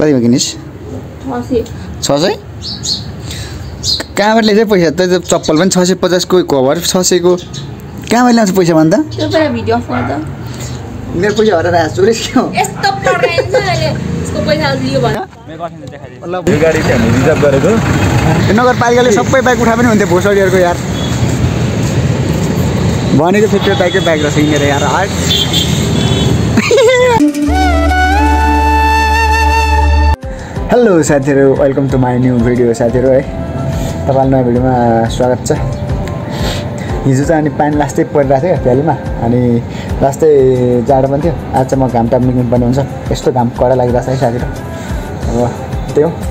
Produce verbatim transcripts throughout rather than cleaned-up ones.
कतिमा किनिस् छ सय कहाँबाट ल्याउँछ पैसा त चप्पल पनि छ सय पचासको कभर छ सयको कहाँबाट ल्याउँछ पैसा भन्दा मेरो पैसा हराएर आएको चोरेस के हो नगरपालिकाले सबै बाइक उठा पनि हुन्थ्यो भोसडीहरूको यार भनेको फेरि बाइकै बाइक रहेछ हिँडेर यार आर्ट हेलो साथीहरू welcome to my new video साथीहरू है तपाईँलाई नयाँ भिडियोमा स्वागत छ। हिजो चाहिँ अनि पानी लास्टै परिरहेको थियो भ्यालीमा अनि लास्टै जाडो पनि थियो। आज चाहिँ म घाम टाप निक्लिनु पर्ने हुन्छ। यस्तो घाम कडा लागिरहेछ है साथीहरू। अब त्यही हो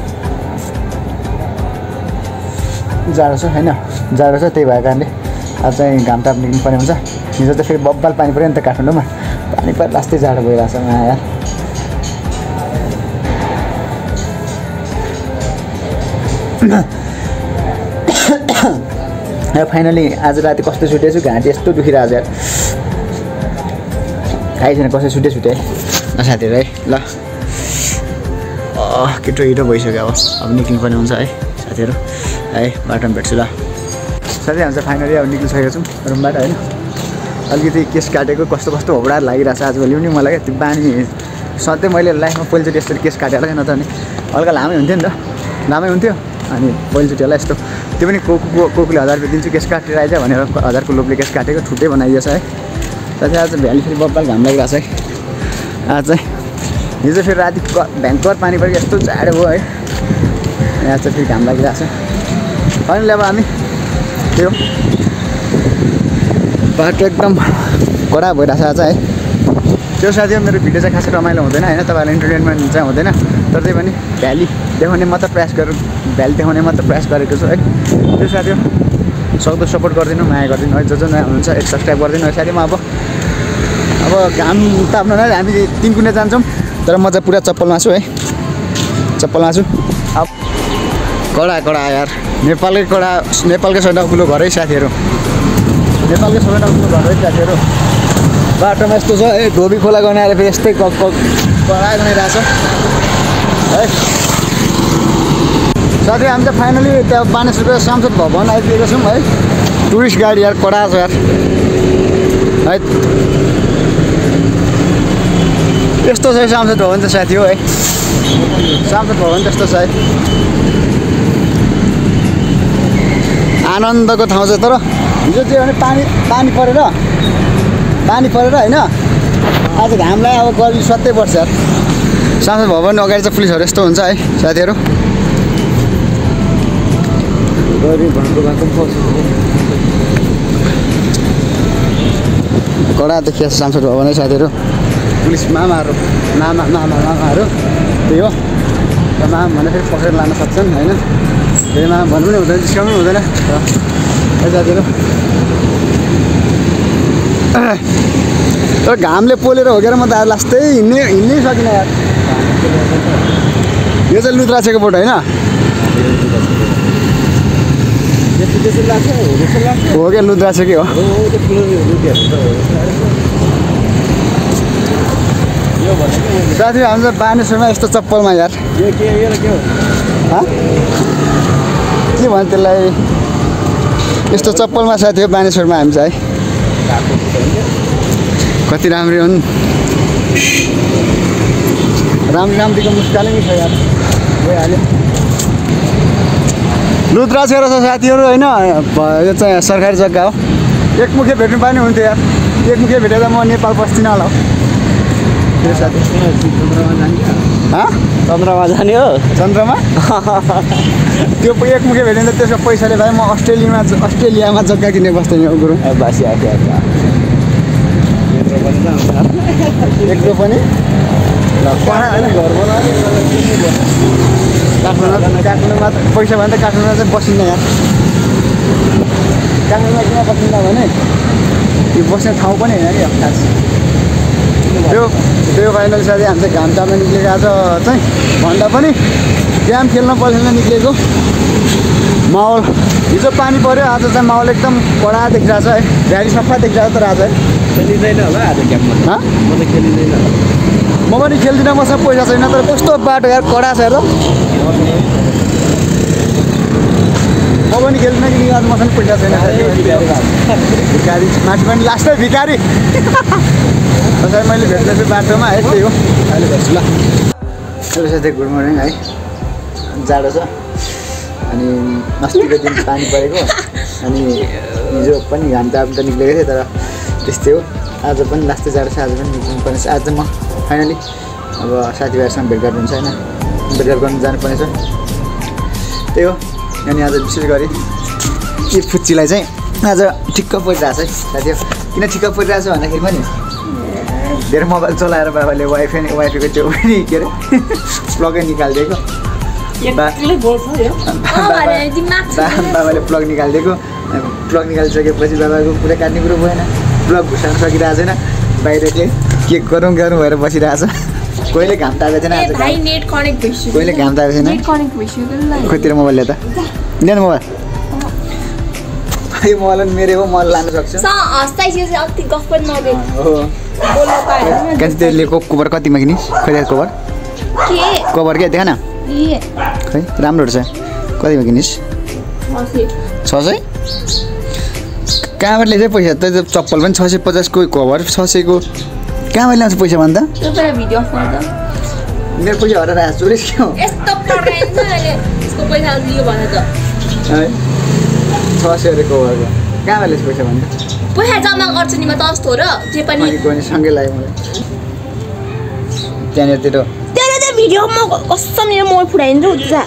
जाडो छ होइन जाडो छ त्यही भएको कारणले आज चाहिँ घाम टाप निक्लिनु पर्ने हुन्छ। हिजो त फेरि बब्बाल पानी पऱ्यो नि त काठमाडौँमा पानी पऱ्यो लास्टै जाडो भइरहेछ यहाँ यार। फाइनली आज राति कस्तो छुटेछु घाँटी यस्तो दुखिरहेको छ यार। खाइ छैन कसै छुटे छुटे है साथीहरू है। ल केटो हिटो भइसक्यो अब अब निक्लिनु पर्ने हुन्छ है साथीहरू है। बाटोमा भेट्छु ल साथी। हामी चाहिँ फाइनली अब निक्लिसकेको छौँ रुमबाट होइन। अलिकति केस काटेको कस्तो कस्तो होबडा लागिरहेको छ आजभोलि पनि मलाई। त्यो बानी सधैँ मैले लाइफमा पहिलोचोटि यसरी केस काटेर छैन त अनि हल्का लामै हुन्थ्यो नि त लामै हुन्थ्यो अनि पहिलोचोटि होला यस्तो। त्यो पनि को को कोले हजार रुपियाँ दिन्छु केस काटेर आइज भनेर हजारको लोभले केस काटेको छुट्टै बनाइदिएछ है। साथै आज भ्याली फेरि बब्बाल घाम लागिरहेको छ है। आज चाहिँ हिजो फेरि राति भयङ्कर पानी पऱ्यो यस्तो जाडो भयो है। यहाँ चाहिँ फेरि घाम लागिरहेको छ अनि अब हामी त्यो बाटो एकदम कडा भइरहेको छ आज है। त्यो साथी मेरो भिडियो चाहिँ खासै रमाइलो हुँदैन होइन तपाईँलाई इन्टरटेनमेन्ट चाहिँ हुँदैन तर त्यही पनि भ्याली देखाउने मात्र प्रयास गरेर भ्याली देखाउने मात्र प्रयास गरेको छु है। त्यो साथी सक्दो सपोर्ट गरिदिनु माया गरिदिनु है। जो जो नयाँ हुनुहुन्छ एक सब्सक्राइब गरिदिनु है साथी। म अब अब घाम ताप्नु नै हामी तिन कुने जान्छौँ तर म चाहिँ पुरा चप्पलमा छु है चप्पलमा छु। अब कडा कडा यार नेपालकै कडा नेपालकै सबैभन्दा उक्लो घर है साथीहरू नेपालकै सबैभन्दा उक्लो घर है साथीहरू। बाटोमा यस्तो छ है धोबी खोला गर्ने आएर फेरि यस्तै कडा गनाइरहेछ है साथी। हामी चाहिँ फाइनली त्यहाँ बानेस रुपियाँ सांसद भवन आइपुगेको छौँ है। टुरिस्ट गाडी यार कडा छ यार है। यस्तो छ सांसद भवन त साथी हो है। सांसद भवन त्यस्तो छ है। आनन्दको ठाउँ छ तर हिजो चाहिँ भने पानी पानी परेर पानी परेर होइन आज घामलाई अब गर्मी सत्तै पर्छ यार। सांसद भवन अगाडि चाहिँ पुलिसहरू यस्तो हुन्छ है साथीहरू। कडा देखिया सांसद भवन है साथीहरू। पुलिस मामाहरू मामा मामा मामाहरू त्यही हो र मामा भने फेरि पक्रेर लान सक्छन् होइन। फेरि मामा भन्नु पनि हुँदैन जिस्काउनु पनि हुँदैन है साथीहरू। तर घामले पोलेर होकेर म त लास्टै हिँड्नै हिँड्नै सकिनँ यार। यो चाहिँ लुद्राछेको बोट होइन हो क्या लुद्राछेकै हो साथी। हामी चाहिँ बानेश्वरमा यस्तो चप्पलमा यार के भन्छ त्यसलाई यस्तो चप्पलमा साथी हो बानेश्वरमा हामी चाहिँ है। कति राम्री हुन् राम्रो राम्रीको मुस्कालै नि छ यार भइहाल्यो। लुद्राछे रहेछ साथीहरू होइन। यो चाहिँ सरकारी जग्गा हो। एकमुखे भेट्नु पाए नि हुन्थ्यो यार। एकमुखे भेटेर म नेपाल बस्दिनँ होला त्यो साथी। चन्द्रमा जाने हो चन्द्रमा त्यो एकमुखे भेट्यो भने त त्यसको पैसाले भाइ म अस्ट्रेलियामा अस्ट्रेलियामा जग्गा किनेर बस्दैन हो गुरु बासी आएको एक्लो पनि काठमाडौँ काठमाडौँमा पैसा भने त काठमाडौँमा चाहिँ बसिन्न यार। काठमाडौँमा किन बसिन्न भने यो बस्ने ठाउँ पनि होइन कि खास त्यो त्यो फाइनल साथी हामी चाहिँ घाम टाप्न निक्लेको आज चाहिँ भन्दा पनि गेम खेल्न पल्खेल्न निक्लेको माहौल। हिजो पानी पऱ्यो आज चाहिँ माहौल एकदम कडा देखिरहेको छ है। भ्याली सफा देखिरहेको तर आज है खेलिँदैन होला आज गेममा म त खेलिँदैन म पनि खेल्दिनँ मसँग पैसा छैन तर कस्तो बाटो यार कडा छ हेर म पनि खेल्दिनँ कि यार मसँग पैसा छैन भिखारी माथि पनि लास्टै भिखारी कसरी मैले भेट्दैछु बाटोमा है त्यही हो अहिले भेट्छु ल साथै गुड मर्निङ है जाडो छ अनि अस्तिको दिन पानी परेको अनि हिजो पनि घाम ताप त निक्लेको थियो तर त्यस्तै हो आज पनि लास्टै जाडो छ आज पनि निक्लिनु पर्ने छ आज म फाइनली अब साथीभाइहरूसँग भेटघाट हुन्छ होइन भेटघाट गर्नु जानुपर्ने छ त्यही हो अनि आज विशेष गरी यी फुच्चीलाई चाहिँ आज ठिक्क परिरहेको छ है साथी किन ठिक्क परिरहेको छ भन्दाखेरि पनि धेरै मोबाइल चलाएर बाबाले वाइफाई वाइफाईको त्यो पनि के अरे प्लगै निकालिदिएको बाबाले प्लग निकालिदिएको प्लग निकालिसकेपछि बाबाको कुरा काट्ने कुरो भएन प्लग घुसाउन सकिरहेको छैन बाहिर चाहिँ के गरौँ गरौँ भएर बसिरहेको छ कहिले घाम तापेको छैन आज कहिले घाम तापेको छैन खोइतिर मोबाइल ल्याए त ल्याउन मोबाइल यो मोबाइल मेरो हो मोबाइल लानु सक्छु त्यसले कभर कतिमा किनिस् खोइ कभर कभर क्या देख न खै राम्रोहरू छ कतिमा किनिस् छ सय कहाँबाट ल्याउँछ पैसा त चप्पल पनि छ सय पचासको कभर छ सयको कहाँबाट ल्याउँछ पैसा भन्दा मेरो पैसा हराएर आएको चोरेस के हो छ सय कभरको कहाँबाट ल्याउँछ पैसा भन्दा पैसा जम्मा गर्छु नि म त अस्तो र जे पनि सँगै लाग्यो मलाई त्यहाँनिर त्यो भिडियो म कसम मेरो मोर फुटाइन्छ उता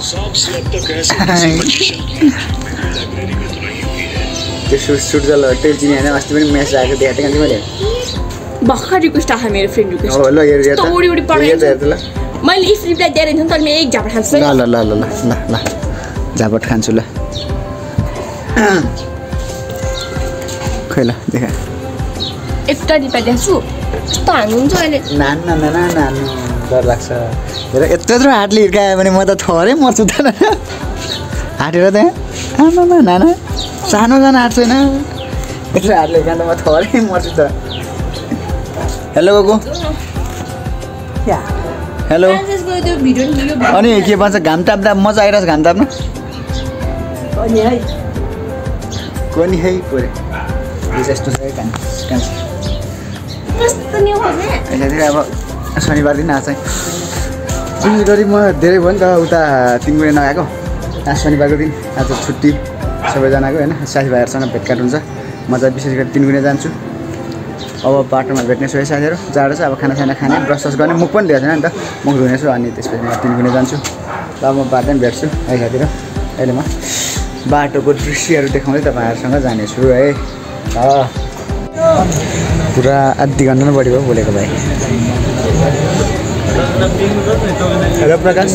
त्यो सुट सुट जल टेल चिनी हैन अस्ति पनि मेसेज आएको देखाएको थिएँ मैले भर्खर रिक्वेस्ट आयो मेरो फ्रेन्ड रिक्वेस्ट हो ल हेर हेर त ओडी ओडी पढाइन्छ ल मैले इफ रिप्लाई दिएर हिँड्छु तर म एक झापट खान्छु ल ल ल ल ल ल झापट खान्छु ल खै ल देखा एकटा रिप्लाई दिन्छु कस्तो हान्नुहुन्छ अहिले नान नान नान नान डर लाग्छ हेर यत्रो हातले हिर्कायो भने म त थोरै मर्छु त हाटेर त आमा नाना सानो सानो हाट छैन यत्रो हातले हिर्कायो त म थोरै मर्छु त हेलो गोगो हेलो अनि के भन्छ घाम ताप्दा मजा आइरहेछ घाम ताप्नु कोनी है कोरे यस्तो छ काम अब शनिबार दिन आज चाहिँ विशेष गरी म धेरै भयो नि त उता तिनगुने नगएको आज शनिबारको दिन आज छुट्टी सबैजनाको होइन साथीभाइहरूसँग भेटघाट हुन्छ म चाहिँ विशेष गरी तिनगुने जान्छु अब बाटोमा भेट्ने छु है साथीहरू जाडो छ अब खानासाना खाने ब्रस सस गर्ने मुख पनि ल्याएको छैन नि त मुख धुनेछु अनि त्यसपछि म तिनगुने जान्छु र म बाटोमा भेट्छु है साथीहरू अहिले म बाटोको दृश्यहरू देखाउँदै तपाईँहरूसँग जानेछु है पुरा आधी घन्टा नै बढी भयो बोलेको भाइ हेलो प्रकाश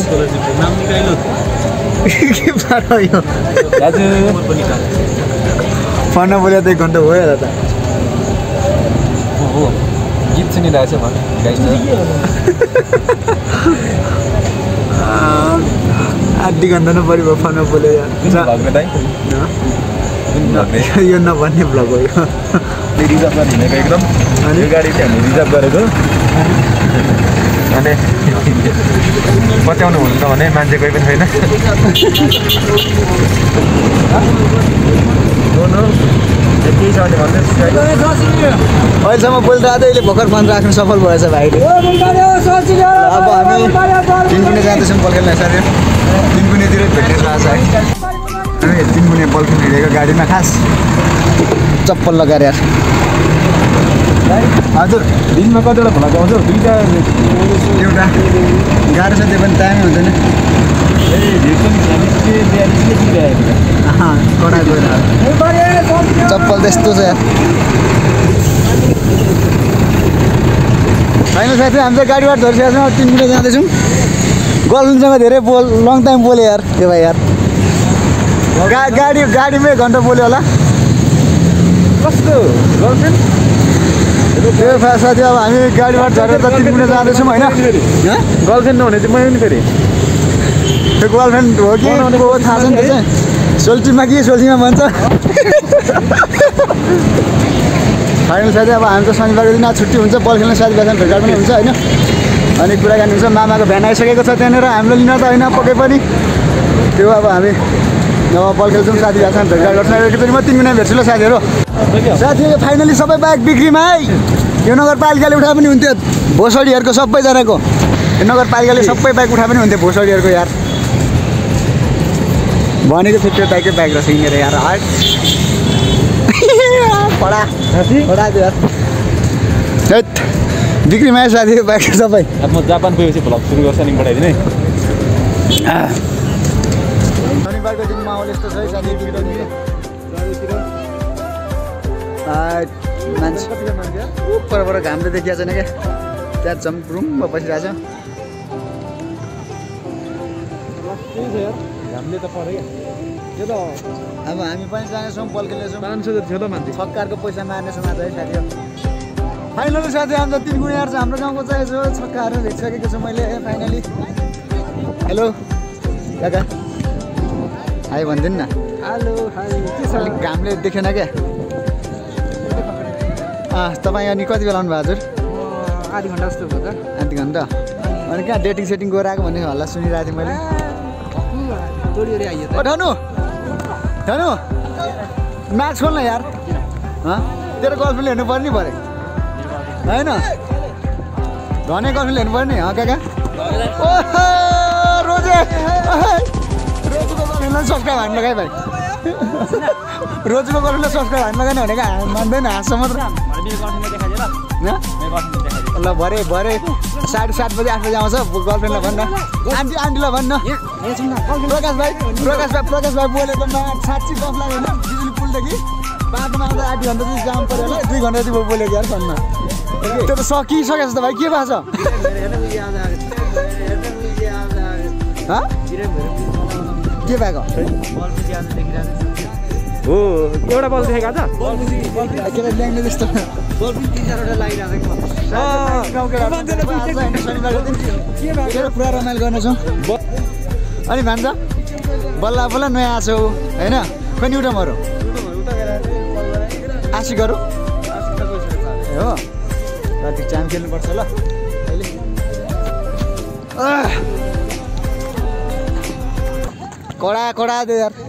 के पारो यो फोनमा बोलेको त एक घन्टा भयो होला त गीत सुनिरहेको छ आधी घन्टा नै बढी भयो फोनमा बोले यो नभन्ने भ्लग हो यो रिजर्भ गरेर हिँडेको एकदम यो गाडी चाहिँ हामीले रिजर्भ गरेको अनि बचाउनु हुन्छ भने मान्छे कोही पनि छैन केही छ भने भन्नुहोस् अहिलेसम्म बोलिरहेको अहिले भर्खर फोन राख्नु सफल भएछ भाइले अब हामी तिनकुने जाँदैछौँ बल खेल्न साथी तिनकुनेतिर भेटेर रहेछ है हामी तिनकुने बल खेल्न हिँडेको गाडीमा खास चप्पल लगाएर यार हजुर दिनमा कतिवटा भ्लग आउँछ दुईवटा एउटा गाह्रो छ त्यो पनि टाइमै हुँदैन कडा गएर चप्पल त्यस्तो छ यार होइन साथी हामी चाहिँ गाडीबाट झरिसकेको छौँ तिनकुने जाँदैछौँ गर्लफ्रेन्डसँग धेरै बोल लङ टाइम बोल्यो यार त्यो भाइ यार गा गाडी गाडीमै घन्टा बोल्यो होला कस्तो गर्लफ्रेन्ड त्यो साथी अब हामी गाडीबाट झरेर त तिनकुने जाँदैछौँ होइन गर्लफ्रेन्ड नहुने चाहिँ मैले पनि फेरि त्यो गर्लफ्रेन्ड हो कि को थाहा छैन त्यो चाहिँ सोल्टीमा कि सोल्टीमा भन्छ फाइनल साथी अब हामी त शनिबारको दिन छुट्टी हुन्छ बल खेल्ने साथीभाइसँग भेटघाट पनि हुन्छ होइन अनि कुराकानी हुन्छ। मामाको भ्यान आइसकेको छ त्यहाँनिर, हाम्रो लिन त होइन पक्कै पनि। त्यो अब हामी अब बल खेल्छौँ, साथीभाइसँग भेटघाट गर्छौँ। एकचोटि म तिन महिना भेट्छु ल साथीहरू। साथीहरू फाइनली सबै बाइक बिक्रीमा है। यो नगरपालिकाले उठाए पनि हुन्थ्यो भोसडीहरूको सबैजनाको। यो नगरपालिकाले सबै बाइक उठाए पनि हुन्थ्यो भोसडीहरूको यार। भनेको थियो त्यो बाइकै बाइक रहेछ हिँडेर यार। हाट पढा पढा त्यो यार हैट बिक्रीमा आयो साथी बाइक सबै। अब म जापान गएपछि भ्लग सुरु गर्छ नि पठाइदिने। शनिबारको दिन माहौल यस्तो छ है साथी। मान्छे परपर घामले देखिएको छैन क्या, त्यहाँ जम्रुम्ब बसिरहेको छ। हामीले त पऱ्यो क्या त्यो त। अब हामी पनि जानेछौँ बल खेल्नेछौँ। पाँच सौ जति थियो त मान्छे। छक्कारको पैसा मार्नेछौँ आज है साथी। फाइनली साथी हाम्रो तिन गुणियार छ हाम्रो गाउँको चाहिँ यसो छक्काहरू भेटिसकेको छु मैले फाइनली। हेलो काका हाई भनिदिनु न। हेलो हाई के छ? अलिक घामले देखेन क्या। अँ तपाईँ अनि कति बेला आउनुभयो हजुर? आधी घन्टा जस्तो भयो त। आधी घन्टा अनि कहाँ डेटिङ सेटिङ गएर आएको भन्ने हल्ला सुनिरहेको थिएँ मैले। तोडिओरी आइयो त। ओ धनु धनु म्याच खोल्न यार। हँ तेरो गर्लफ्रेन्डले हेर्नु पर्ने पऱ्यो होइन? धने गर्लफ्रेन्डले हेर्नु पर्ने हँ काका? ओहो रोजे रोजुको गर्लफ्रेन्डलाई सब्सक्राइब हान्नु लगाइ भाइ। रोजुको गर्लफ्रेन्डलाई सब्सक्राइब हान्नु लगाएन भनेको मान्दैन, हाँस्छ मात्र। ल भरे भरे साढे सात बजी आठ बजी आउँछ गर्लफ्रेन्डलाई भन्न। आन्टी आन्टीलाई भन्न। प्रकाश भाइ प्रकाश भाइ प्रकाश भाइ बोलेको साँच्ची गफ लाग्यो होइन? बिजुली पुलदेखि बाटोमा आउँदा आठ घन्टा जति जाम पऱ्यो होला, दुई घन्टा जति बोलेको यार फोनमा। त्यो त सकिसकेको छ त भाइ, के भएको छ? के भएको हो एउटा बल देखेको छ केटा ल्याङ्ने जस्तो पुरा रमाइलो गर्नेछौँ। अनि भन्छ बल्ल बल्ल नयाँ आएको छौ होइन? पनि उठामहरू आशिकहरू ए हो राति चाम खेल्नुपर्छ ल अहिले। कडा कडा दे यार।